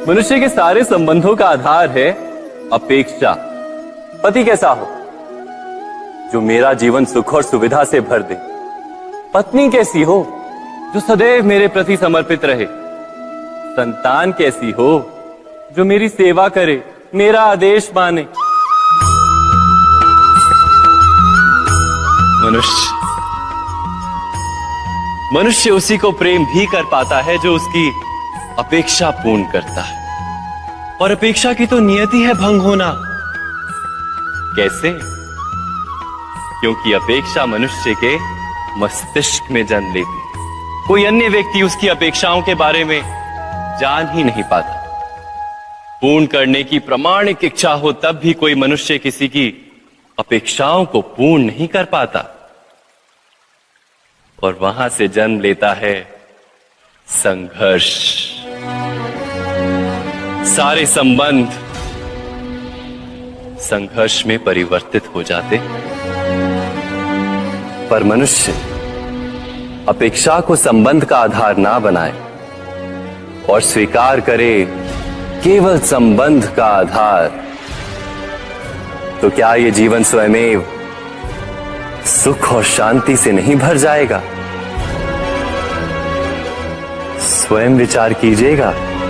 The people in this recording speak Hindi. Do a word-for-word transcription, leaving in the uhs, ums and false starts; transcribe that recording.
मनुष्य के सारे संबंधों का आधार है अपेक्षा। पति कैसा हो जो मेरा जीवन सुख और सुविधा से भर दे। पत्नी कैसी हो जो सदैव मेरे प्रति समर्पित रहे। संतान कैसी हो जो मेरी सेवा करे, मेरा आदेश माने। मनुष्य मनुष्य उसी को प्रेम भी कर पाता है जो उसकी अपेक्षा पूर्ण करता है। और अपेक्षा की तो नियति है भंग होना। कैसे? क्योंकि अपेक्षा मनुष्य के मस्तिष्क में जन्म लेती है। कोई अन्य व्यक्ति उसकी अपेक्षाओं के बारे में जान ही नहीं पाता। पूर्ण करने की प्रामाणिक इच्छा हो तब भी कोई मनुष्य किसी की अपेक्षाओं को पूर्ण नहीं कर पाता। और वहां से जन्म लेता है संघर्ष। सारे संबंध संघर्ष में परिवर्तित हो जाते। पर मनुष्य अपेक्षा को संबंध का आधार ना बनाए और स्वीकार करे केवल संबंध का आधार, तो क्या ये जीवन स्वयमेव सुख और शांति से नहीं भर जाएगा? स्वयं विचार कीजिएगा।